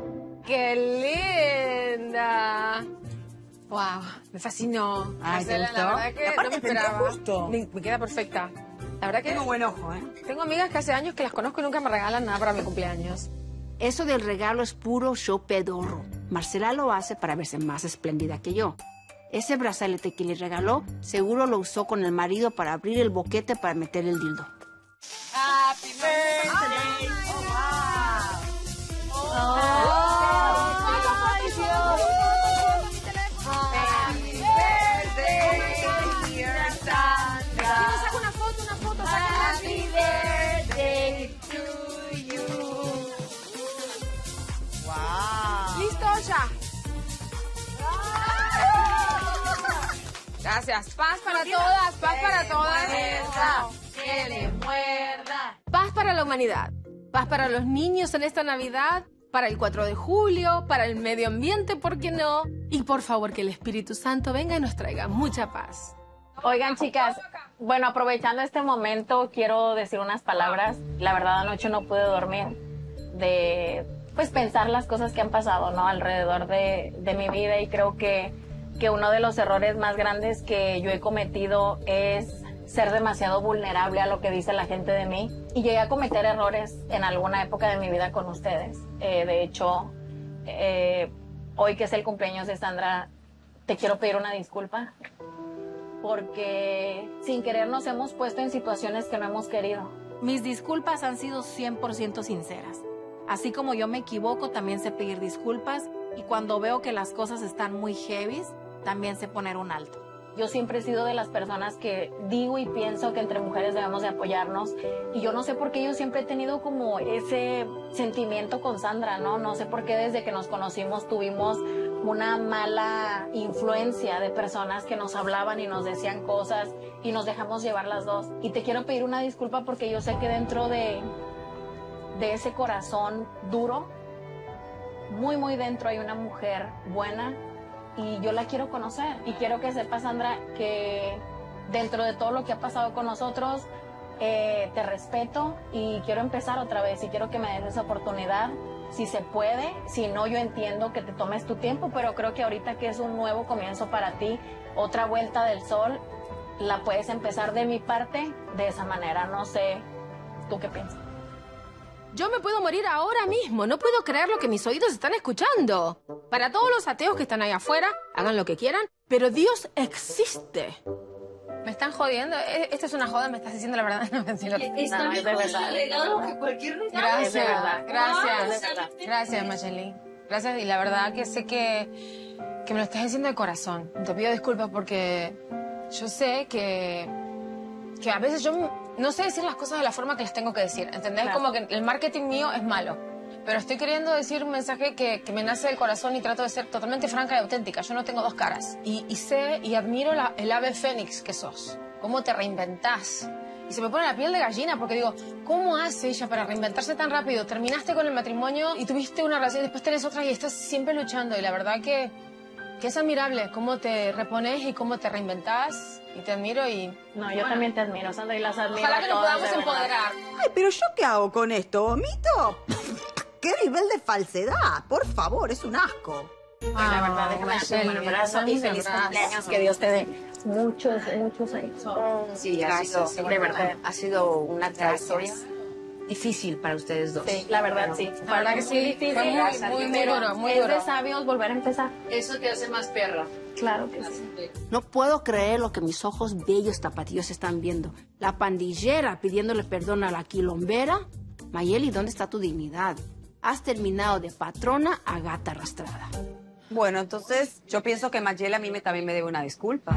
¡Qué linda! ¡Wow! Me fascinó. Ay, ¿te Marcela, gustó? la verdad que Aparte, no me te entró esperaba. justo. Me queda perfecta. La verdad que Tengo buen ojo, ¿eh? tengo amigas que hace años que las conozco y nunca me regalan nada para mi cumpleaños. Eso del regalo es puro show pedorro. Marcela lo hace para verse más espléndida que yo. Ese brazalete que le regaló, seguro lo usó con el marido para abrir el boquete para meter el dildo. Happy birthday. Happy birthday, dear Sandra. Saca una foto. Happy birthday to you. Wow. ¿Listo ya? Gracias. Paz para todas, paz para todas. Que le muerda. Paz para la humanidad. Paz para los niños en esta Navidad. para el 4 de julio, para el medio ambiente, ¿por qué no? Y por favor, que el Espíritu Santo venga y nos traiga mucha paz. Oigan, chicas, bueno, aprovechando este momento, quiero decir unas palabras. La verdad, anoche no pude dormir de, pues, pensar las cosas que han pasado, ¿no? Alrededor de mi vida, y creo que uno de los errores más grandes que yo he cometido es ser demasiado vulnerable a lo que dice la gente de mí. Y llegué a cometer errores en alguna época de mi vida con ustedes. De hecho, hoy que es el cumpleaños de Sandra, te quiero pedir una disculpa. Porque sin querer nos hemos puesto en situaciones que no hemos querido. Mis disculpas han sido 100% sinceras. Así como yo me equivoco, también sé pedir disculpas. Y cuando veo que las cosas están muy heavy, también sé poner un alto. Yo siempre he sido de las personas que digo y pienso que entre mujeres debemos de apoyarnos. Y yo no sé por qué yo siempre he tenido como ese sentimiento con Sandra, ¿no? No sé por qué desde que nos conocimos tuvimos una mala influencia de personas que nos hablaban y nos decían cosas y nos dejamos llevar las dos. Y te quiero pedir una disculpa porque yo sé que dentro de ese corazón duro, muy, muy dentro hay una mujer buena. Y yo la quiero conocer. Y quiero que sepas, Sandra, que dentro de todo lo que ha pasado con nosotros, te respeto y quiero empezar otra vez. Y quiero que me des esa oportunidad, si se puede. Si no, yo entiendo que te tomes tu tiempo, pero creo que ahorita que es un nuevo comienzo para ti, otra vuelta del sol, la puedes empezar de mi parte de esa manera. No sé, ¿tú qué piensas? Yo me puedo morir ahora mismo. No puedo creer lo que mis oídos están escuchando. Para todos los ateos que están ahí afuera, hagan lo que quieran, pero Dios existe. ¿Me están jodiendo? Esta es una joda, me estás diciendo la verdad. No, es de verdad. Que cualquier Gracias, de verdad. gracias. Gracias, Mayeli. Gracias, y la verdad que sé que me lo estás diciendo de corazón. Te pido disculpas porque yo sé que a veces yo no sé decir las cosas de la forma que las tengo que decir, ¿entendés? Claro. Como que el marketing mío es malo, pero estoy queriendo decir un mensaje que me nace del corazón y trato de ser totalmente franca y auténtica. Yo no tengo dos caras. Y sé y admiro el ave fénix que sos, cómo te reinventás. Y se me pone la piel de gallina porque digo, ¿cómo hace ella para reinventarse tan rápido? Terminaste con el matrimonio y tuviste una relación, después tenés otra y estás siempre luchando. Y la verdad que es admirable cómo te repones y cómo te reinventás. Y te admiro y... No, yo también te admiro, Sandra, y las admiro. Ojalá que nos todas, podamos de verdad. empoderar. Ay, pero ¿yo qué hago con esto, Mito? ¿Qué nivel de falsedad? Por favor, es un asco. La verdad, déjame darte un abrazo y feliz cumpleaños. Que Dios te dé muchos, muchos años. Sí, Gracias, de verdad, ha sido una trayectoria difícil para ustedes dos. Sí, la verdad, sí. La verdad que sí, Muy difícil. fue muy duro, muy Es duro. de sabios volver a empezar. Eso te hace más perra. Claro que sí. No puedo creer lo que mis ojos bellos tapatíos están viendo. La pandillera pidiéndole perdón a la quilombera. Mayeli, ¿dónde está tu dignidad? Has terminado de patrona a gata arrastrada. Bueno, entonces yo pienso que Mayeli a mí también me debe una disculpa.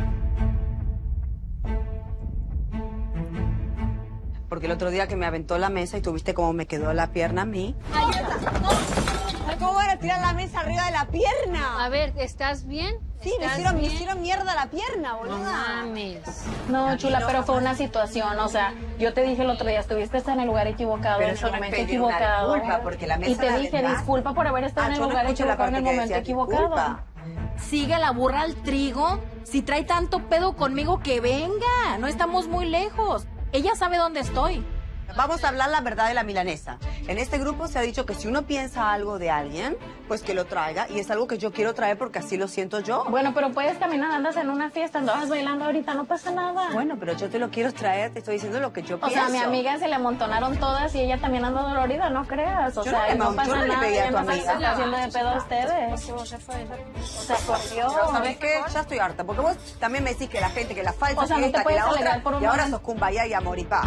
Porque el otro día que me aventó la mesa y tuviste cómo me quedó la pierna a mí. ¿Cómo van a tirar la mesa arriba de la pierna? A ver, ¿estás bien? Sí, me hicieron mierda la pierna, boluda. No mames. No, chula, pero fue una situación, o sea, yo te dije el otro día, estuviste en el lugar equivocado, Pero en eso el no es momento pedir una equivocado. disculpa, porque la mesa y te la dije, vendrás. disculpa por haber estado en el yo no lugar escucho la equivocado en el parte que momento decía equivocado. disculpa. Sigue la burra al trigo. Si trae tanto pedo conmigo, que venga. No estamos muy lejos. Ella sabe dónde estoy. Vamos a hablar la verdad de la milanesa. En este grupo se ha dicho que si uno piensa algo de alguien, pues que lo traiga. Y es algo que yo quiero traer porque así lo siento yo. Bueno, pero puedes caminar, andas en una fiesta, andabas bailando ahorita, no pasa nada. Bueno, pero yo te lo quiero traer, te estoy diciendo lo que yo O pienso. sea, a mi amiga se le amontonaron todas y ella también anda dolorida, no creas. O Yo sea, no no le pasa yo no le nada, pegué a ya tu no se amiga. está haciendo de pedo a ustedes. O sea, por Dios. Pero ¿sabes qué? Ya estoy harta, porque vos también me decís que la gente, que la falsa, O sea, que no te esta, que puedes la otra, alegar por un y ahora momento. sos kumbaya y amor y paz.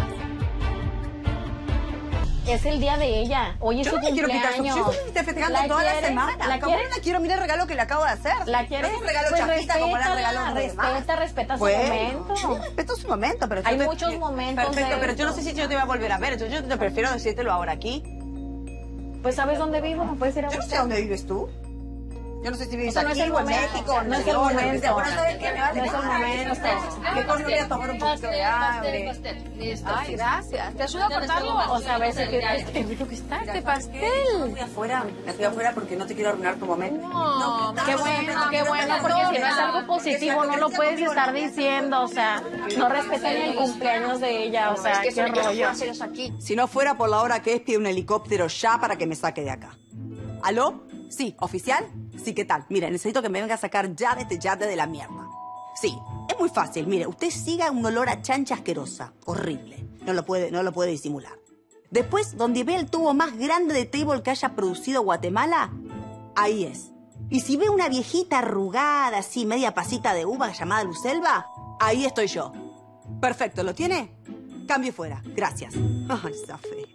Es el día de ella. Hoy es Yo su no me quiero quitar su... cumpleaños. Yo estoy festejando ¿La toda la quieres? semana. ¿La Como quieres? no quiero, mira el regalo que le acabo de hacer. ¿La quieres? No es un regalo Pues chapita como era el regalo de los demás. respeta su Bueno, momento. sí, respeto su momento, pero... Hay yo te- muchos momentos Perfecto, de pero yo no sé si yo te voy a volver a ver, entonces yo te prefiero decírtelo ahora aquí. Pues ¿sabes dónde vivo? ¿No puedes ir a Yo no sé buscar? dónde vives tú. Yo no sé si vives Eso no aquí es el o en momento, México. no es el momento. Bueno, ¿sabes qué? Me vale No es el momento. Mejor me voy a tomar un poquito de hambre. Ay, gracias. ¿Te ayudo a cortarlo? O sea, a ver si qué rico que está este pastel. Me fui afuera porque no te quiero arruinar tu momento. No, qué bueno, porque si no es algo positivo no lo puedes estar diciendo, o sea, no respetan ni el cumpleaños de ella, o sea, qué rollo. Si no fuera por la hora que es, pide un helicóptero ya para que me saque de acá. ¿Aló? Sí, ¿oficial? Sí, ¿qué tal? Mire, necesito que me venga a sacar ya de este yate de la mierda. Sí, es muy fácil. Mire, usted siga un olor a chancha asquerosa. Horrible. No lo puede disimular. Después, donde ve el tubo más grande de table que haya producido Guatemala, ahí es. Y si ve una viejita arrugada, así, media pasita de uva llamada Lucelva, ahí estoy yo. Perfecto, ¿lo tiene? Cambio fuera. Gracias. Ay, Zafé.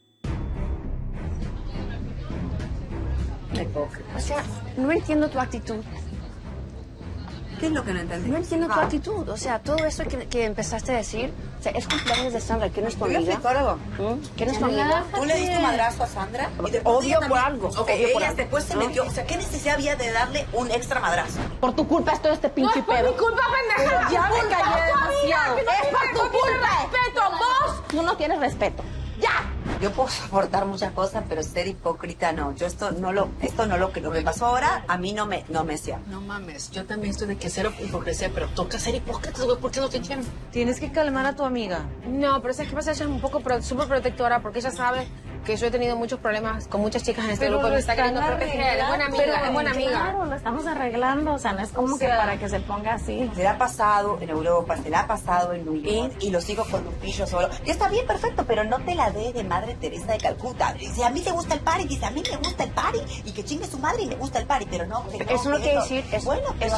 O sea, no entiendo tu actitud. ¿Qué es lo que no entendí? No entiendo tu actitud. O sea, todo eso que empezaste a decir, o sea, es cumpleaños de Sandra, que no es tu amiga. ¿Qué no es tu amiga? ¿Tú le diste un madrazo a Sandra? Obvio por algo. Ok, ella después se metió. O sea, ¿qué necesidad había de darle un extra madrazo? Por tu culpa es todo este pinche pedo. No es por mi culpa, pendeja. Ya me callé demasiado. Es por tu culpa. Respeto, vos. Tú no tienes respeto. ¡Ya! Yo puedo soportar muchas cosas, pero ser hipócrita no. Yo esto no lo que me pasó ahora, a mí no me cierra. No mames, yo también estoy de que cero hipocresía, pero toca ser hipócrita, güey, ¿por qué no te quieren? Tienes que calmar a tu amiga. No, pero ¿sabes qué pasa? Ella es un poco súper protectora porque ella sabe que yo he tenido muchos problemas con muchas chicas en este grupo y me está queriendo proteger. Es buena amiga, es buena amiga. Claro, lo estamos arreglando, o sea, no es como que para que se ponga así. Se la ha pasado en Europa, se la ha pasado en New York y los hijos con Lupillo solo. Y está bien, perfecto, pero no te la des de Madre Teresa de Calcuta. Si a mí te gusta el party, dice a mí me gusta el party y que chingue su madre y me gusta el party, pero no. Eso no quiere decir. Bueno, pero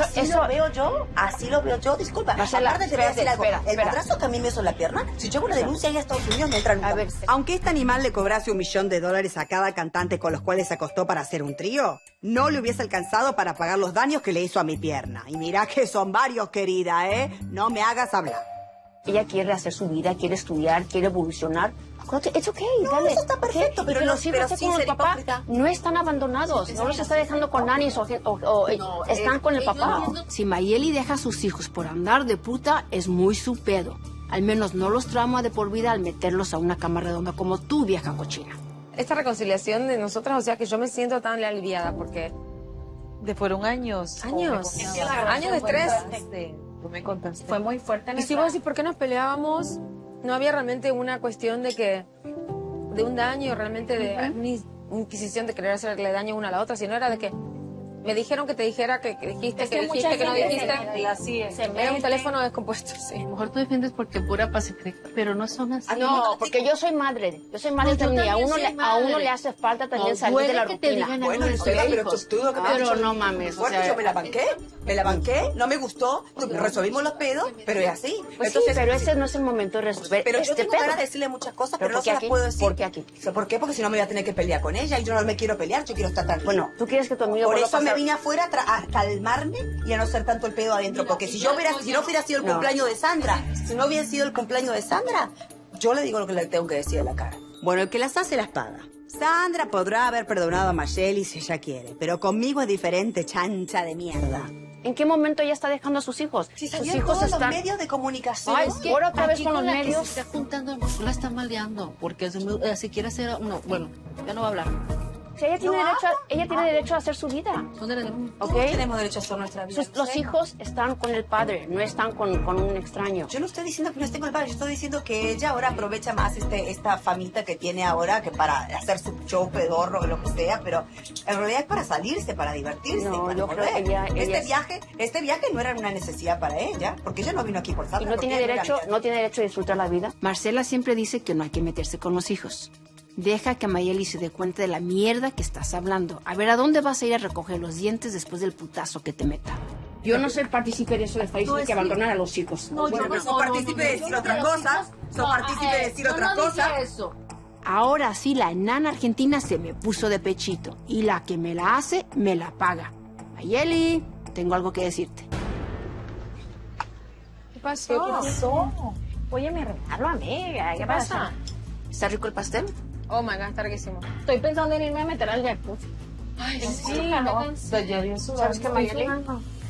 así lo veo yo, disculpa. Marcela, Aparte te voy a decir algo. espera. El madrazo que a mí me hizo en la pierna, si yo hago una denuncia allá a Estados Unidos, me entra nunca. A ver, aunque este animal le cobrase $1 millón a cada cantante con los cuales se acostó para hacer un trío, no le hubiese alcanzado para pagar los daños que le hizo a mi pierna. Y mira que son varios, querida, ¿eh? No me hagas hablar. Ella quiere hacer su vida, quiere estudiar, quiere evolucionar. It's okay, dale. Eso está perfecto, pero los hijos con el papá no están abandonados, no los está dejando con nannies o están con el papá. Si Mayeli deja a sus hijos por andar de puta, es muy su pedo. Al menos no los trauma de por vida al meterlos a una cama redonda como tú, vieja cochina. Esta reconciliación de nosotras, o sea, que yo me siento tan aliviada porque... Fueron años. Años de estrés. Tú me contaste. Fue muy fuerte. Y si vos decís por qué nos peleábamos, no había realmente una cuestión de un daño, realmente de una inquisición de querer hacerle daño una a la otra, sino era de que me dijeron que te dijera que dijiste, que dijiste, que no dijiste. Era un teléfono descompuesto, sí. A lo mejor tú defiendes porque pura pacífica, pero no son así. No, porque yo soy madre. Yo soy madre también. A uno le hace falta también salir de la rutina. Bueno, pero no mames. Bueno, yo me la banqué, no me gustó, resolvimos los pedos, pero es así. Pues entonces, sí, pero ese no es el momento de resolver. Pero yo tengo ganas de decirle muchas cosas, pero no se las puedo decir. ¿Por qué aquí? ¿Por qué? Porque si no me voy a tener que pelear con ella y yo no me quiero pelear, yo quiero estar tranquila. Bueno, ¿tú quieres que tu amigo por eso me vine afuera a calmarme y a no hacer tanto el pedo adentro, porque si no hubiera sido el cumpleaños de Sandra, yo le digo lo que le tengo que decir en la cara. Bueno, el que las hace las paga. Sandra podrá haber perdonado a Mayeli si ella quiere, pero conmigo es diferente, chancha de mierda. ¿En qué momento ella está dejando a sus hijos? Si sus hijos están en los medios de comunicación. Ay, es que ahora otra vez con los medios. Se está juntando, no la está maldeando, porque si quiere hacer, no, bueno, ya no va a hablar. Si ella tiene derecho a hacer su vida. Todos tenemos derecho a hacer nuestra vida. Los hijos están con el padre, no están con un extraño. Yo no estoy diciendo que no esté con el padre, yo estoy diciendo que ella ahora aprovecha más esta famita que tiene ahora que para hacer su show pedorro o lo que sea, pero en realidad es para salirse, para divertirse. No, para yo creo que ella este viaje no era una necesidad para ella, porque ella no vino aquí por Sandra. Y no tiene derecho a disfrutar la vida. Marcela siempre dice que no hay que meterse con los hijos. Deja que Mayeli se dé cuenta de la mierda que estás hablando. A ver, ¿a dónde vas a ir a recoger los dientes después del putazo que te meta? Yo no soy partícipe de eso, le está diciendo que abandonar a los hijos. No, yo no soy partícipe de decir otra cosa. Soy partícipe de decir otra cosa. Eso. Ahora sí, la enana argentina se me puso de pechito. Y la que me la hace, me la paga. Mayeli, tengo algo que decirte. ¿Qué pasó? Oye, me regalo, amiga. ¿Qué pasa? ¿Está rico el pastel? Oh my God, está riquísimo. Estoy pensando en irme a meter al jacuzzi. Ay, sí, no. ¿Sabes qué, Mayeli?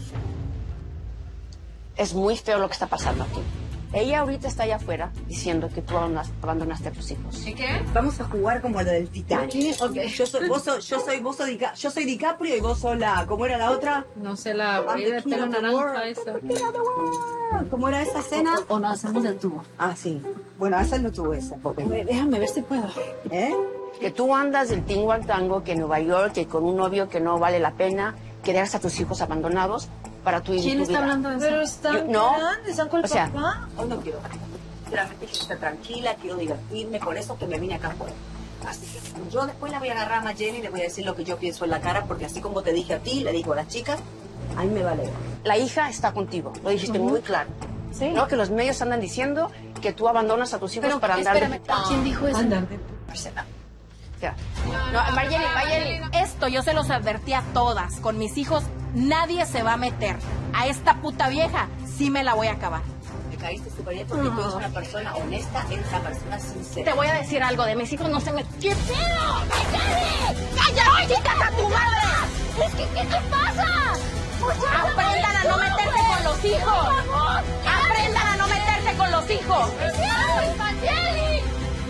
Es muy feo lo que está pasando aquí. Ella ahorita está allá afuera diciendo que tú abandonaste a tus hijos. ¿Y qué? Vamos a jugar como lo del Titanic. Okay. Yo soy DiCaprio y vos sos la... ¿Cómo era la otra? No sé, la de pelo naranja esa. ¿Cómo era esa escena? O nos hacemos del tubo. Ah, sí. Bueno, hazlo tú esa. Porque... Déjame ver si puedo. ¿Eh? Que tú andas del tingo al tango, que en Nueva York, que con un novio que no vale la pena, que dejas a tus hijos abandonados para tu vida. ¿Quién está hablando de eso? Pero están grandes, están con el papá. Hoy no quiero. Realmente quiero estar tranquila, quiero divertirme, por eso que me vine acá afuera. Así que yo después la voy a agarrar a Mayeli y le voy a decir lo que yo pienso en la cara, porque así como te dije a ti, le digo a las chicas, a mí me vale. La hija está contigo, lo dijiste muy claro. Sí. ¿No? Que los medios andan diciendo que tú abandonas a tus hijos para andar de... ¿Quién dijo eso? Andar de... No, Mayeli, esto yo se los advertí a todas. Con mis hijos nadie se va a meter. A esta puta vieja sí me la voy a acabar. Me caíste súper bien porque tú eres una persona honesta, eres una persona sincera. Te voy a decir algo, de mis hijos no se me... ¿Qué pedo? ¡Mayeli! ¡Cállate! ¡Quítate a tu madre! Es que, ¿qué te pasa? Aprendan a no meterse con los hijos. Aprendan a no meterse con los hijos. ¡Mayeli!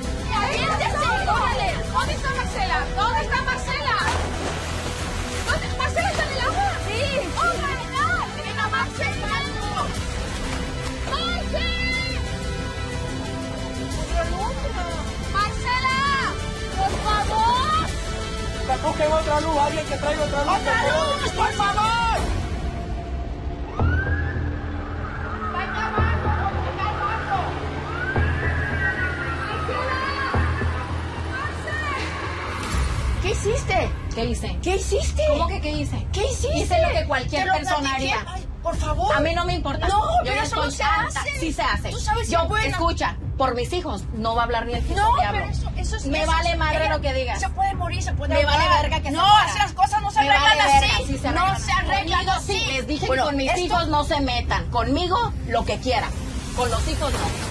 ¿Dónde está Marcela? ¿Dónde está Marcela? ¿Marcela está en el agua? Sí. ¡Oh, my God! ¡Venga, Marcela! ¡Marcela! ¡Por favor! ¡Busquen otra luz! ¡Alguien que traiga otra luz! ¡Otra luz, por favor! ¿Qué hiciste? ¿Qué hice? ¿Qué hiciste? ¿Cómo que qué hice? ¿Qué hiciste? Hice lo que cualquier Te lo persona platiqué. haría. Ay, por favor. A mí no me importa. No, yo pero ya eso no estoy se harta. hace. Sí se hace. Tú sabes yo, que bueno. escucha, por mis hijos no va a hablar ni el No, diablo. pero eso es... Me eso vale es- madre ella lo que digas. Se puede morir, se puede Me ahogar. vale verga que se No, muera. así las cosas no se Me arreglan vale verga, así. sí se no arreglan. se arreglan Conmigo así. sí. Les dije Bueno, que con mis esto- hijos no se metan. Conmigo lo que quieran. Con los hijos no.